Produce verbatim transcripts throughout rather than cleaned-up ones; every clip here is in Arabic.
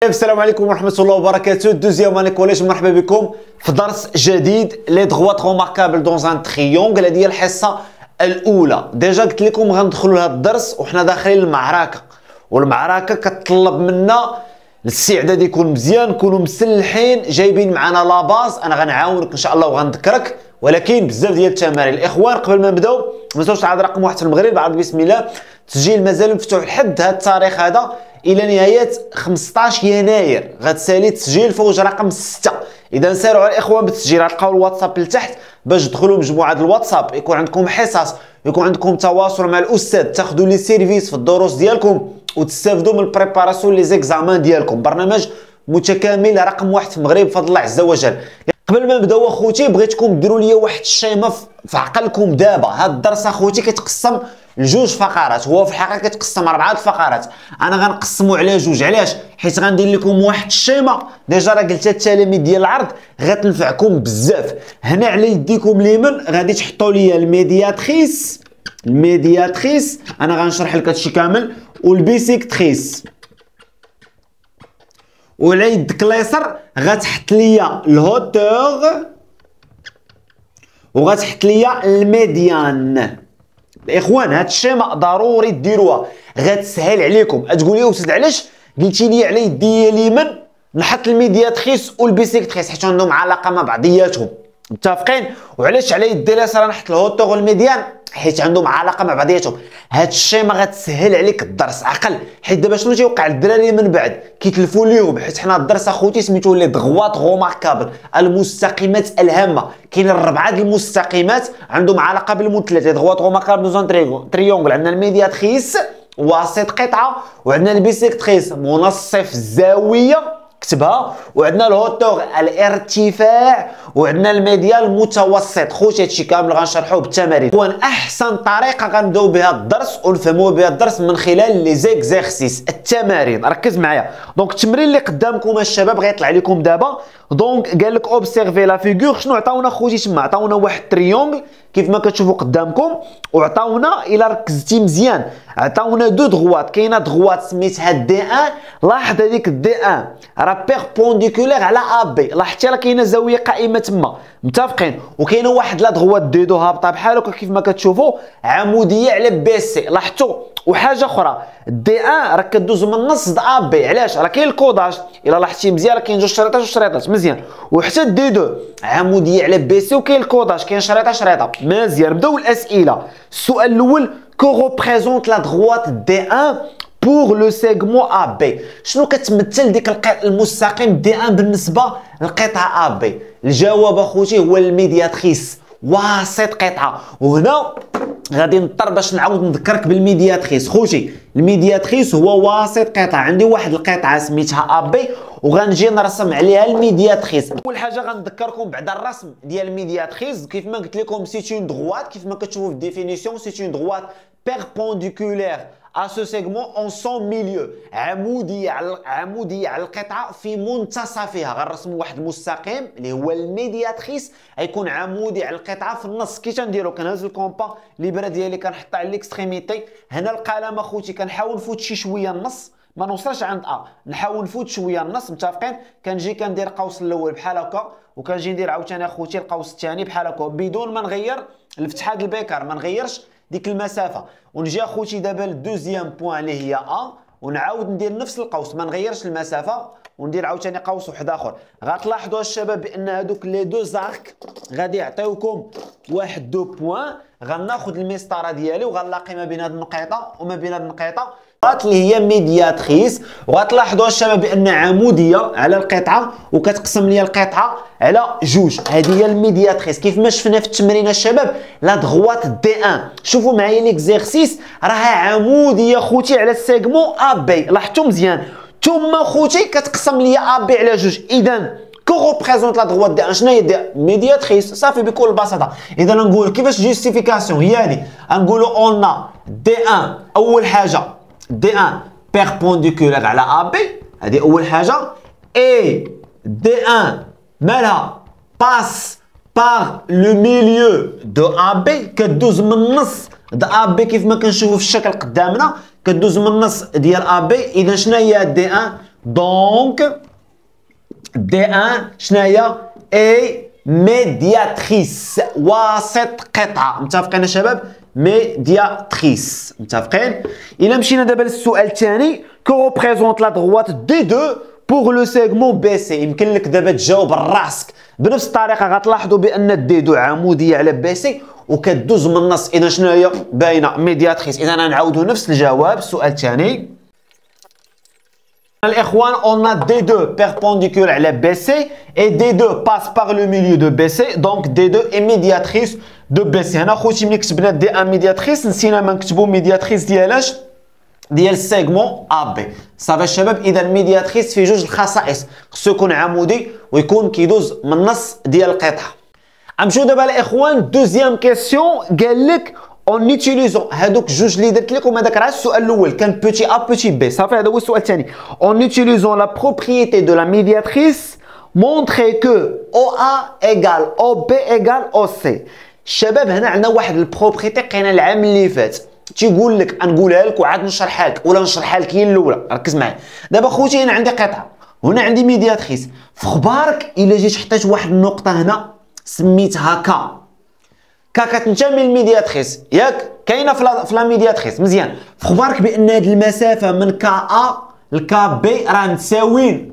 السلام عليكم ورحمة الله وبركاته. دوزيام اني كوليج، مرحبا بكم في درس جديد لي دغوات روماركابل دون ان تريونغل. هذه هي الحصة الأولى. ديجا قلت لكم غندخلوا لهذا الدرس وحنا داخلين المعركة، والمعركة كتطلب منا الاستعداد يكون مزيان، نكونوا مسلحين، جايبين معنا لاباز. انا غنعاونك ان شاء الله وغنذكرك، ولكن بزاف ديال التمارين. الاخوان قبل ما نبداو ما تنساوش تعاد رقم واحد في المغرب بعد بسم الله. التسجيل مازال مفتوح لحد هذا التاريخ هذا الى نهايه خمسطاش يناير. غتسالي التسجيل فوج رقم ستة. اذا سارعوا على الاخوان بالتسجيل، غتلقاو الواتساب لتحت باش تدخلوا مجموعه الواتساب، يكون عندكم حصص، يكون عندكم تواصل مع الاستاذ، تاخذوا لي سيرفيس في الدروس ديالكم وتستافدوا من البريباراسيون لي زيكزامان ديالكم. برنامج متكامل رقم واحد في المغرب بفضل الله عز وجل. قبل ما نبداو اخوتي بغيتكم ديروا لي واحد الشيمه في عقلكم. دابا هذا الدرس اخوتي كيتقسم لجوج فقرات، هو في الحقيقه كيتقسم اربعه الفقرات، انا غنقسمو على جوج. علاش؟ حيت غندير لكم واحد الشيمه ديجا راه قلتها التلاميذ ديال العرض غتنفعكم بزاف. هنا على يديكم اليمين غادي تحطوا لي الميدياتريس، الميدياتريس انا غنشرح لك هادشي كامل، والبيسيكتريس. وعلى يدك اليسار غتحط ليا الهوتور وغتحط ليا الميديان. الاخوان هاد الشيمه ضروري ديروها، غتسهل عليكم. تقول لي استاذ علاش قلتي لي على يدي اليمين نحط الميدياتريس والبيسيكتريس؟ حيت عندهم علاقه مع بعضياتهم، متفقين؟ وعلاش على يدي اليسار نحط الهوتور والميديان؟ حيت عندهم علاقه مع بعضياتهم. هاد الشيمه غتسهل عليك الدرس عقل. حيت دابا شنو تيوقع للدراري من بعد؟ كيتلفوا ليهم. حيت حنا الدرس اخوتي سميتو لي دغوات روماركابل، المستقيمات الهامه. كاين ربعه د المستقيمات عندهم علاقه بالمثلث. لي دغوات روماركابل دون تريونغل. عندنا الميدياتريس وسط قطعه، وعندنا البيسيكتريس منصف الزاويه كتبها، وعندنا الهوتور الارتفاع، وعندنا الميديال المتوسط. خوتي هادشي كامل غنشرحوه بالتمارين. وان احسن طريقه غنبداو بها الدرس ونفهموا بها الدرس من خلال لي زيكزارسيس، التمارين. ركز معايا. دونك التمرين اللي قدامكم الشباب غيطلع لكم دابا. دونك قال لك اوبسيرفي لا فيغور. شنو عطاونا خوتي تما؟ عطاونا واحد تريونغل كيف ما كتشوفوا قدامكم، وعطاونا الا ركزتي مزيان عطاونا دو دغوات. كاينه دغوات سميتها دي ان. لاحظ هذيك دي ان راه بيربونديكولير على ا بي. لاحظتي راه كاينه زاويه قائمه تما، متفقين؟ وكاينه واحد لا دغوات دي دو هابطه بحال هكا كيف ما كتشوفوا عموديه على بي سي. لاحظتوا؟ وحاجه اخرى دي ان راه كدوز من النص د ا بي. علاش؟ راه كاين الكوداج الا لاحظتي مزيان راه كاين جوج شريطات جوج شريطات مزيان. وحتى دي دو عموديه على بي سي، وكاين الكوداج كاين شريطه شريطه مزيان. نبداو الاسئله. السؤال الاول كو ريبريزونت لا دغوات دي ان pour le segment A B. شنو كتمثل ديك المستقيم دي ان بالنسبه للقطعه A B؟ الجواب اخوتي هو الميدياتريس وسط قطعه. وهنا غادي نضطر باش نعاود نذكرك بالميدياتريس. خوتي الميدياتريس هو وسط قطعه. عندي واحد القطعه سميتها A B وغنجي نرسم عليها الميدياتريس. اول حاجه غنذكركم بعد الرسم ديال الميدياتريس كيف ما قلت لكم سي اون دغوات، كيف ما كتشوفوا في الديفينيسيون سي اون دغوات بيربونديكولير à ce segment en son milieu. عمودية على عمودية على القطعة في منتصفها. غنرسموا واحد المستقيم اللي هو الميدياتريس غيكون عمودي على القطعة في النص. كي تنديرو كنهز الكومبا ليبرا ديالي كنحطها على ليكستريميتي. هنا القلم اخوتي كنحاول نفوت شي شويه النص، ما نوصلش عند ا، نحاول نفوت شويه النص، متفقين؟ كنجي كندير القوس الاول بحال هكا، وكنجي ندير عاوتاني اخوتي القوس الثاني بحال هكا بدون ما نغير الفتحه د البيكار، ما نغيرش ديك المسافه. ونجي اخوتي دابا للدوزيام بوين اللي هي ا، ونعاود ندير نفس القوس ما نغيرش المسافه، وندير عاوتاني قوس واحد اخر. غتلاحظوا الشباب بان هذوك لي دو زارك غادي يعطيوكم واحد دو بوين. غناخذ المسطره ديالي وغنلاقي ما بين هذه النقيطه وما بين هذه النقيطه اللي هي ميدياتريس. وغتلاحظوا الشباب بان عموديه على القطعه وكتقسم لي القطعه على جوج. هذه هي الميدياتريس كيف ما شفنا في التمرين الشباب. لا دغوات دي ان شوفوا معايا ليكزيرسيس راها عموديه خوتي على السيغمون ا بي. لاحظتوا مزيان؟ ثم خوتي كتقسم لي ا بي على جوج. اذا كو ريبريزونت لا دغوات دي ان شنو هي؟ دي ميدياتريس. صافي بكل بساطه. اذا نقول كيفاش جوستيفيكاسيون هي هذه. نقولوا اون دي ان اول حاجه دي ان بيربونديكولير على ا بي، هذه اول حاجه. اي دي ان مالها باس بار لو ميليو دو ا بي، كدوز من النص د ا بي كيف ما كنشوفوا في الشكل قدامنا، كدوز من النص ديال ا بي. اذا شنو هي دي ان؟ دونك دي ان شناهي؟ اي ميدياتريس، واسط قطعه. متفقين يا شباب؟ ميدياتريس. متفقين؟ الا مشينا دابا للسؤال الثاني، كو ريبريزونت لا دروات دي دو بور لو سيغمون بي سي. يمكن لك دابا تجاوب راسك بنفس الطريقه. غتلاحظوا بان دي دو عموديه على بي سي وكدوز من النص. اذا شنو هي؟ باينه ميدياتريس. اذا غنعاودوا نفس الجواب. السؤال الثاني الاخوان، on a des deux perpendiculaires على بي سي et des deux passe par le milieu de بي سي، donc des deux est médiatrice de بي سي. هنا خوتي ملي كتبنا دي ان ميدياتريس نسينا ما نكتبوا ميدياتريس ديالاش؟ ديال السيغمون ا بي. صافي الشباب، اذا الميدياتريس فيه جوج الخصائص، خصو يكون عمودي ويكون كيدوز من النص ديال القطعه. غنمشيو دابا الاخوان دوزيام كيسيون. قال لك اون اوتيليزون هادوك جوج اللي درت لكم، هذاك راه السؤال الاول كان بوتي ا بوتي بي. صافي هذا هو السؤال الثاني. اون اوتيليزون لا بروبريتي دو لا ميدياتريس مونطري كو او ا ايغال او بي ايغال او سي. الشباب هنا عندنا واحد البروبريتي قينا العام اللي فات، تيقول لك نقولها لك وعاد نشرحها لك ولا نشرحها لك هي الاولى. ركز معايا دابا خوتي. هنا عندي قطعه، هنا عندي ميدياتريس. في خبارك الا جيت حطيت واحد النقطه هنا سميتها كا، كا كتنتمي للميدياتريس ياك؟ كاينه في لا ميدياتريس مزيان. في خبارك بان هذه المسافه من كا ا لكا بي راه متساويين.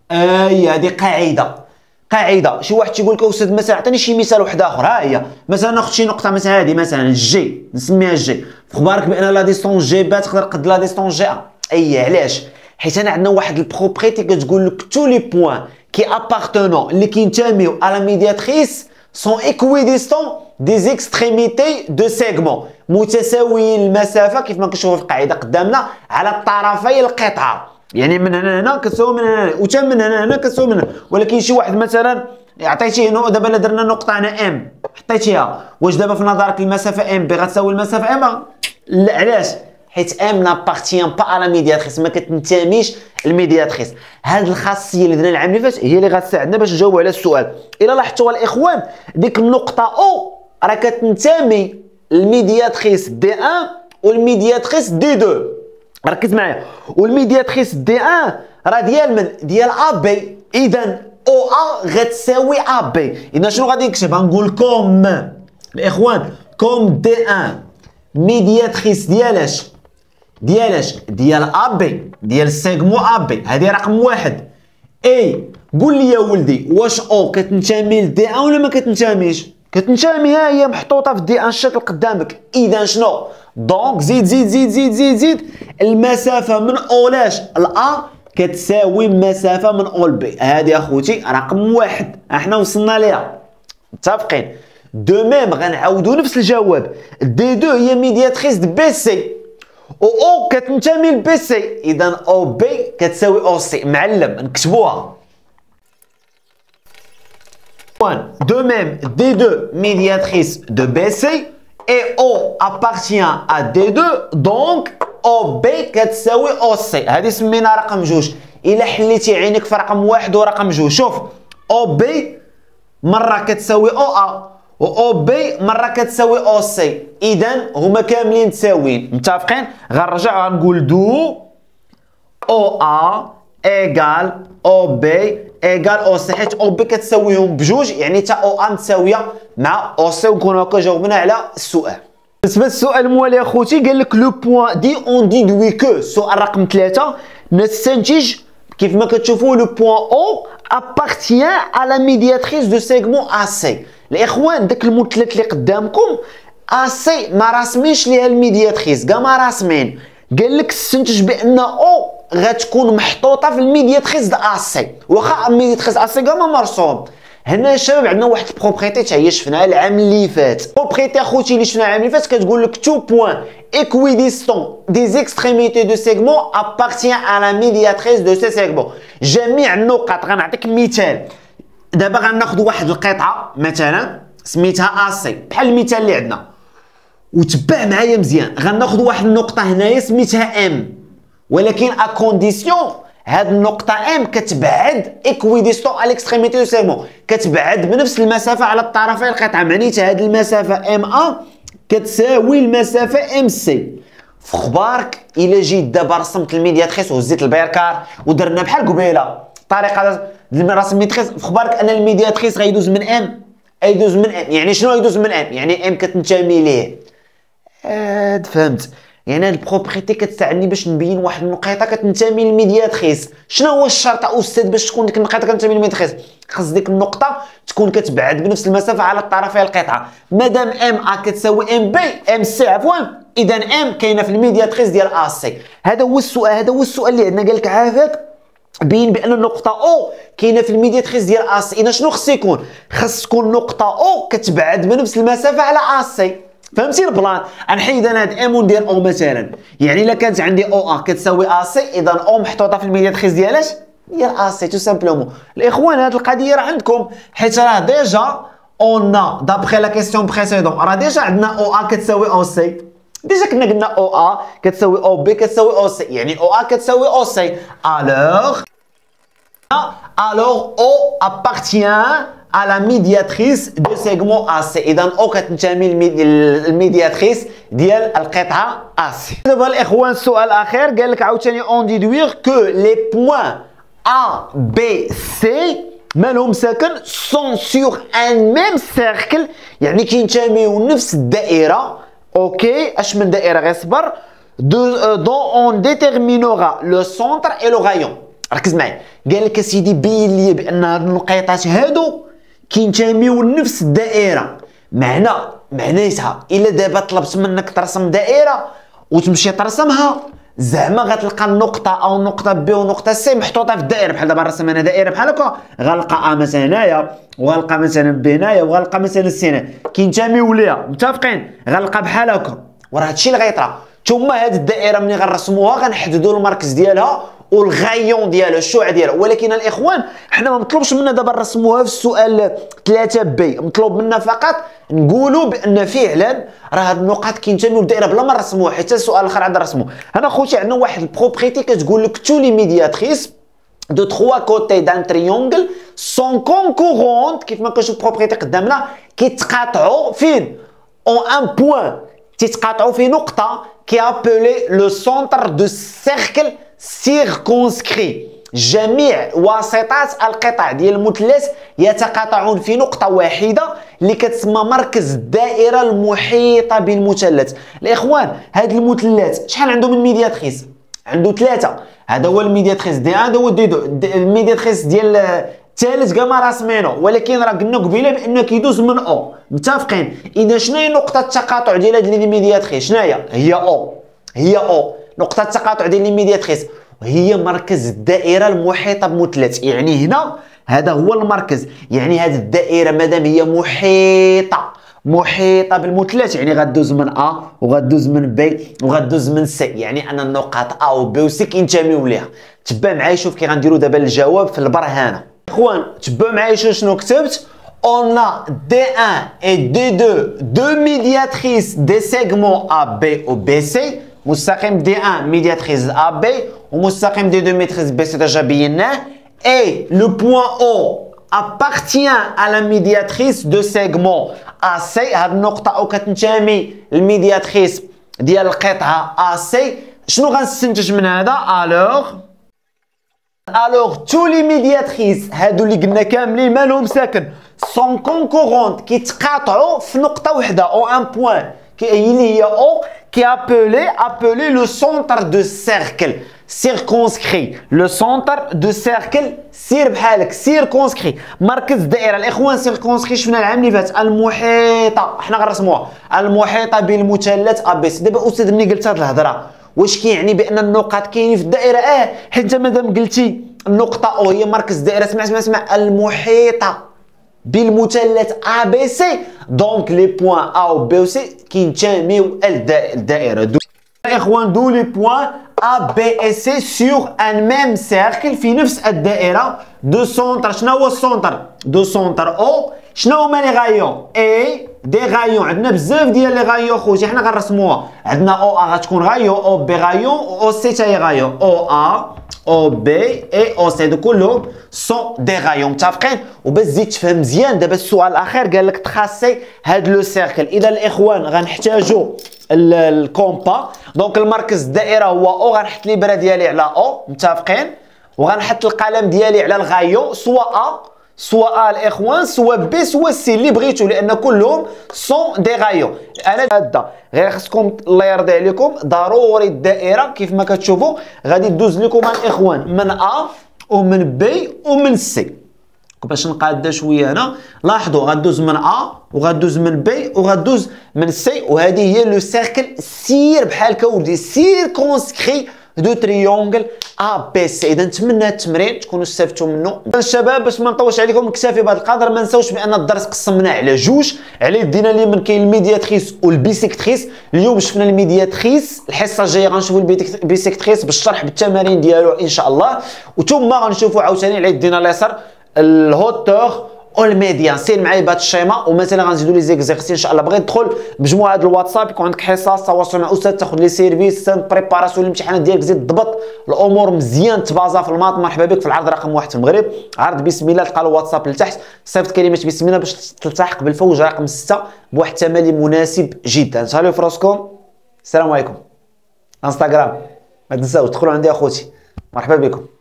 اي هذه قاعده، قاعده. شي واحد تيقول لك استاذ مثلا عطيني شي مثال واحد اخر. ها هي مثلا ناخذ شي نقطه مثلا هذه مثلا جي، نسميها جي. في خبارك بان لا ديستونس جي با تقدر قد لا ديستونس جي ا. اي علاش؟ حيت انا عندنا واحد البروبريتي كتقول لك تو لي بوين كي ابارتونون اللي كينتميو على ميدياتريس سون ايكويديستون دي اكستريميتي دو سيغمون، متساويين المسافه كيف ما كنشوفوا في القاعده قدامنا على الطرفي القطعه. يعني من هنا هنا كتساوي من هنا، وتا من هنا هنا كتساوي من هنا. ولكن شي واحد مثلا عطيتيه هنا دابا الا درنا نقطه هنا ام حطيتيها، واش دابا في نظرك المسافه ام بي غتساوي المسافه ام؟ لا. علاش؟ حيت ام نابارتيان با على ميدياتريس، ما كتنتميش الميدياتريس. هاد الخاصيه اللي درنا العام اللي فات هي اللي غتساعدنا باش نجاوبوا على السؤال. الا لاحظتوا الاخوان ديك النقطه او راه كتنتمي الميدياتريس دي ان والميدياتريس دي دو. ركز معايا. والميدياتريس دي ان راه ديال من؟ ديال ا بي. اذا او ا غتساوي ا بي. اذا شنو غادي نكتب؟ غنقول كوم الاخوان كوم دي ان ميدياتريس ديالاش؟ ديالاش؟ ديال ا بي، ديال سيغمون ا بي. هذه رقم واحد. اي قول لي يا ولدي واش او كتنتمي لدي ان ولا ما كتنتميش؟ كتنتمي. ها هي محطوطه في دي ان الشكل قدامك. اذا شنو؟ دونك زيد زيد زيد زيد زيد زيد المسافه من او لاش لا كتساوي المسافه من او لبي. هذه اخوتي رقم واحد احنا وصلنا ليها. متفقين؟ دو ميم غنعاودو نفس الجواب. دي دو هي ميدياتريس دو بي سي و او كتنتمي لبي سي، اذا او بي كتساوي او سي. معلم نكتبوها. De même, D deux médiatrice de B C et O appartient à D deux, donc O B كتساوي O C. هذه سمينا رقم جوج. إلا حليتي عينك في رقم واحد ورقم جوج، شوف O B مرة كتساوي O A و O B مرة كتساوي O C. إذا هما كاملين متساويين. متفقين؟ غنرجع غنقول دو O A égal O B ايكال او سي، حيت او بي كتساويهم بجوج، يعني حتى او ا متساويه مع او سي. ونكونوا هكا جاوبنا على السؤال. بالنسبه للسؤال الموالي اخوتي قال لك لو بوين دي اون ديدوي كو. السؤال رقم ثلاثة نستنتج كيف ما كتشوفوا لو بوين او ابارتيان على ميدياتريس دو سيغمون ا سي. الاخوان داك المثلث اللي قدامكم ا سي ما راسمينش ليها الميدياتريس، كاع ما راسمين. قال لك استنتج بان او غتكون محطوطه في الميدياتريس د ا سي، واخا الميدياتريس ا سي كاع ما مرسوم. هنا الشباب عندنا واحد البروبريتي حتى هي شفناها العام اللي فات. بروبريتي اخوتي اللي شفناها العام اللي فات كتقول لك تو بوين ايكويديستون دي زيكستريميتي دو سيغمون ابارتيان ا لا ميدياتريس دو سي سيغمون. جميع النقط. غنعطيك مثال. دابا غناخذ واحد القطعه مثلا سميتها ا سي بحال المثال اللي عندنا، وتبع معايا مزيان. غناخذ واحد النقطه هنايا سميتها ام، ولكن ا كونديسيون هاد النقطه ام كتبعد ايكويديستون على الاكستريميتي دو سيغمون، كتبعد بنفس المسافه على الطرفي القطعه. معناتها هاد المسافه ام ا كتساوي المسافه ام سي. فخبارك الا جيت دابا رسمت الميدياتريس وهزيت البيركار ودرنا بحال قبيله الطريقه ديال رسم الميدياتريس، فخبارك ان الميدياتريس غيدوز من ام، غيدوز من ام. يعني شنو غيدوز من ام؟ يعني ام كتنتمي ليه. هاد فهمت؟ يعني هاد البروبريتي كتساعدني باش نبين واحد النقيطه كتنتمي للميدياتريس. شنو هو الشرط استاذ باش تكون ديك النقيطه كتنتمي للميدياتريس؟ خاص ديك النقطه تكون كتبعد بنفس المسافه على طرفي القطعه. مادام ام ا كتساوي ام بي ام سي عفوا، اذا ام كاينه في الميدياتريس ديال ا سي. هذا هو السؤال، هذا هو السؤال اللي عندنا. قال لك عافاك بين بان النقطه او كاينه في الميدياتريس ديال ا سي. اذا شنو خص يكون؟ خاص تكون نقطه او كتبعد بنفس المسافه على ا سي. فهمتي البلان؟ غنحيد انا هاد ام وندير او مثلا. يعني الا كانت عندي او ا كتساوي ا سي، اذا او محطوطه في الميدياتريس ديال اش؟ ديال ا سي تو سامبلومون. الاخوان هاد القضيه راه عندكم، حيت راه ديجا اون ا دابخي لا كيسيون بريسيدون راه ديجا عندنا او ا كتساوي او سي. ديجا كنا قلنا او ا كتساوي او بي كتساوي او سي، يعني او ا كتساوي او سي. الوغ الوغ او appartient à la médiatrice de segment A C. إذا أو كتنتمي للميدياتريس ديال القطعة A C. دابا الإخوان السؤال الأخير قال لك عاوتاني on déduire que les points A, B, C مالهم ساكن sont sur un même cercle، يعني كينتميو لنفس الدائرة. أوكي اش من دائرة؟ غير صبر. dont on déterminera le centre et le rayon. ركز معايا. قال لك اسيدي بين لي بأن هاد النقيطات هادو كينتميو لنفس الدائره. معنى معناتها الا دابا طلبت منك ترسم دائره وتمشي ترسمها، زعما غتلقى النقطه او النقطه بي ونقطه سي محطوطه في الدائره. بحال دابا نرسم انا دائره بحال هكا، غنلقى ا مثلا هنايا وغنلقى مثلا بي هنايا وغنلقى مثلا سي هنا كينتميو ليها، متفقين؟ غنلقى بحال هكا. وراه هادشي اللي غيطرا. ثم هاد الدائره ملي غنرسموها غنحددوا المركز ديالها والغايون ديالها الشعاع ديالها. ولكن الاخوان حنا ما مطلوبش منا دابا نرسموها في السؤال ثلاثة بي، مطلوب منا فقط نقولوا بان فعلا راه هاد النقاط كينتميو للدائره بلا ما نرسموها، حيت السؤال الاخر عاد نرسموه. هنا خوتي عندنا واحد البروبريتي كتقول لك تو لي ميدياتريس دو تخوا كوتي دان تريونغل سون كونكورونت. كيف ما كنشوف بروبريتي قدامنا كيتقاطعوا فين؟ اون ان بوين، تيتقاطعوا في نقطه كي ابلي لو سونتر دو سيركل سيركونسكري. جميع واسطات القطع ديال المثلث يتقاطعون في نقطة واحدة اللي كتسمى مركز الدائرة المحيطة بالمثلث. الإخوان هاد المثلث شحال عنده من ميدياتريس؟ عنده ثلاثة. هذا هو الميدياتريس دي واحد، هذا هو دي دو. الميدياتريس ديال الثالث كاع ما راسمينو، ولكن راه قلنا قبيله بأنه كيدوز من أو، متفقين؟ إذا شنو هي نقطة التقاطع ديال هاد الميدياتريس؟ شنو هي؟ هي أو، هي أو. نقطة التقاطع ديال الميدياتريس وهي مركز الدائرة المحيطة بمثلث. يعني هنا هذا هو المركز. يعني هذه الدائرة مادام هي محيطة محيطة بالمثلث، يعني غدوز من أ وغدوز من بي وغدوز من سي، يعني أن النقاط أ و بي و سي كينتميو ليها. تبع معايا شوف كي غنديرو دابا الجواب في البرهانة. إخوان تبعوا معايا شنو كتبت. On a دي واحد et دي اثنين deux médiatrices des segments A B ou B C. مستقيم دي واحد ميدياتريس A B ومستقيم دي اثنين ميدياتريس B C ديجا بيناه. Et le point O appartient à la médiatrice de segment A C. هاد النقطة أو كتنتمي للميدياتريس ديال القطعة A C. شنو غنستنتج من هذا؟ الوغ الوغ تو لي ميدياتريس هادو اللي قلنا كاملين مالهم ساكن سون كونكورونت، كيتقاطعوا في نقطة وحدة أو ان بوان اللي هي أو qui appelé appelé le centre de cercle circonscrit. Le centre de cercle سير بحالك circonscrit مركز الدائرة. الإخوان circonscrit شفنا العام اللي فات المحيطة، حنا غنرسموها المحيطة بالمثلث أ بي سي. دابا أستاذ ملي قلت هاد الهضرة واش كيعني بأن النقاط كاينين في الدائرة؟ اه، حيت انت مادام قلتي النقطة أو هي مركز الدائرة، اسمع اسمع اسمع المحيطة بالمثلث A B C، دونك لي بوان A و B و C كينتميو للدائرة. دو الإخوان دو لي بوان A B et C sur un même cercle في نفس الدائرة. دو سونتر، شنو هو السونتر؟ دو سونتر أو شنو هما لي غايون؟ اي دي غايون. عندنا بزاف ديال لي غايون خوتي حنا غنرسموها. عندنا او ا غتكون غايون، او بي غايون، او سي حتى هي غايون. او ا او بي اي او سي دو كلهم سون دي غايون، متفقين؟ وباش تزيد تفهم مزيان دابا السؤال الاخير قال لك تخاسي هاد لو سيركل. اذا الاخوان غنحتاجو الكومبا. دونك المركز الدائره هو او، غنحط الابره ديالي على او، متفقين؟ وغنحط القلم ديالي على الغايو، سوا ا سوا ا الاخوان، سوا بي سوا سي اللي بغيتو، لان كلهم سون دي غايو. انا هذا غير خصكم الله يرضي عليكم ضروري الدائره كيف ما كتشوفوا غادي تدوز لكم الاخوان من ا ومن بي ومن سي. باش نقاد شويه هنا لاحظوا غدوز من ا وغدوز من بي وغدوز من سي، وهذه هي لو سيركل. سير بحال كودي سير كونسكري دو تريونغل ا بي سي. اذا نتمنى هذا التمرين تكونوا استفدتوا منه. الشباب باش ما نطولش عليكم نكتفي بهذا القدر. ما نساوش بان الدرس قسمناه على جوج، على يدينا اليمين كاين الميدياتريس والبيسيكتريس. اليوم شفنا الميدياتريس، الحصه الجايه غنشوفوا البيسيكتريس بالشرح بالتمارين ديالو ان شاء الله، وثم غنشوفوا عاوتاني على يدينا اليسار الهوتور والميديان. سير معايا بهذا الشيما، ومثلا غنزيدوا لي زيكزيرسي ان شاء الله. بغيت تدخل بمجموعه الواتساب يكون عندك حصص تواصل مع استاذ، تاخذ لي سيرفيس بريباراسيون الامتحانات ديالك، زيد تضبط الامور مزيان، تبازا في الماط. مرحبا بك في العرض رقم واحد في المغرب، عرض بسم الله. تلقى الواتساب لتحت، صيفط كلمه بسم الله باش تلتحق بالفوج رقم ستة بواحد الثمن مناسب جدا. تهلاو في راسكم، السلام عليكم. انستغرام ما تنساوش تدخلوا عندي اخوتي، مرحبا بكم.